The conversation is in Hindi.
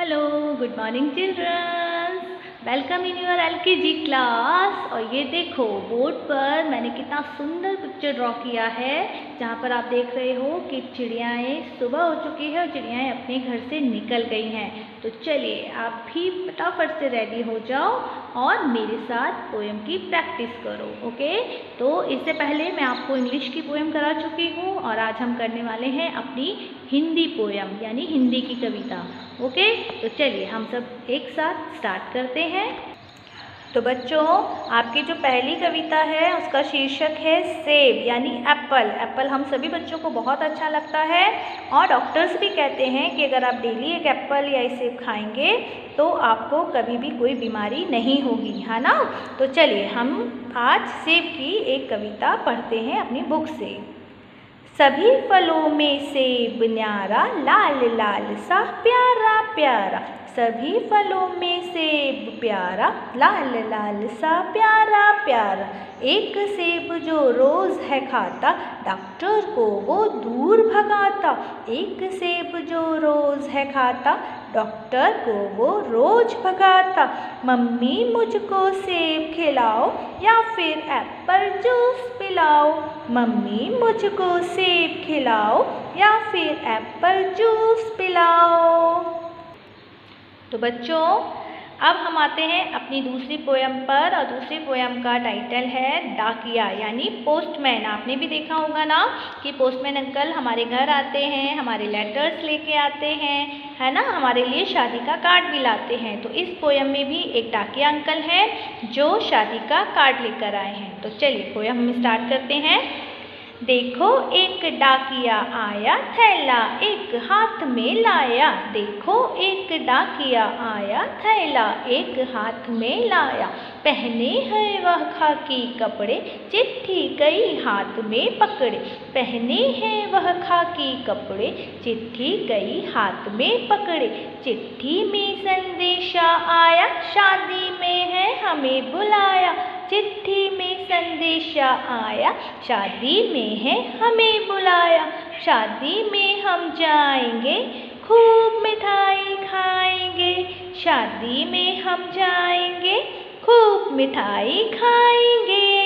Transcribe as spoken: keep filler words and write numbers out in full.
Hello, good morning childrens. Welcome in your L K G class. और ये देखो बोर्ड पर मैंने कितना सुंदर पिक्चर ड्रॉ किया है, जहाँ पर आप देख रहे हो कि चिड़ियाएँ सुबह हो चुकी है और चिड़ियाएँ अपने घर से निकल गई हैं। तो चलिए आप भी फटाफट से रेडी हो जाओ और मेरे साथ पोएम की प्रैक्टिस करो। ओके, तो इससे पहले मैं आपको इंग्लिश की पोएम करा चुकी हूँ और आज हम करने वाले हैं अपनी हिंदी पोएम यानी हिंदी की कविता। ओके, तो चलिए हम सब एक साथ स्टार्ट करते हैं। तो बच्चों, आपकी जो पहली कविता है उसका शीर्षक है सेब यानी एप्पल। एप्पल हम सभी बच्चों को बहुत अच्छा लगता है और डॉक्टर्स भी कहते हैं कि अगर आप डेली एक एप्पल या एक सेब खाएंगे तो आपको कभी भी कोई बीमारी नहीं होगी, है ना। तो चलिए हम आज सेब की एक कविता पढ़ते हैं अपनी बुक से। सभी फलों में सेब न्यारा, लाल लाल सा प्यारा प्यारा। सभी फलों में सेब प्यारा, लाल लाल सा प्यारा प्यारा। एक सेब जो रोज़ है खाता, डॉक्टर को वो दूर भगाता। एक सेब जो रोज़ है खाता, डॉक्टर को वो रोज भगाता। मम्मी मुझको सेब खिलाओ या फिर एप्पल जूस पिलाओ। मम्मी मुझको सेब खिलाओ या फिर एप्पल जूस पिलाओ। तो बच्चों, अब हम आते हैं अपनी दूसरी पोएम पर और दूसरी पोएम का टाइटल है डाकिया यानी पोस्टमैन। आपने भी देखा होगा ना कि पोस्टमैन अंकल हमारे घर आते हैं, हमारे लेटर्स लेके आते हैं, है ना, हमारे लिए शादी का कार्ड भी लाते हैं। तो इस पोएम में भी एक डाकिया अंकल है जो शादी का कार्ड लेकर आए हैं। तो चलिए पोएम हम स्टार्ट करते हैं। देखो एक डाकिया आया, थैला एक हाथ में लाया। देखो एक डाकिया आया, थैला एक हाथ में लाया। पहने हैं वह खाकी कपड़े, चिट्ठी कई हाथ में पकड़े। पहने हैं वह खाकी कपड़े, चिट्ठी कई हाथ में पकड़े। चिट्ठी में संदेशा आया, शादी में है हमें बुलाया। चिट्ठी में संदेशा आया, शादी में है हमें बुलाया। शादी में हम जाएंगे, खूब मिठाई खाएंगे। शादी में हम जाएंगे, खूब मिठाई खाएंगे।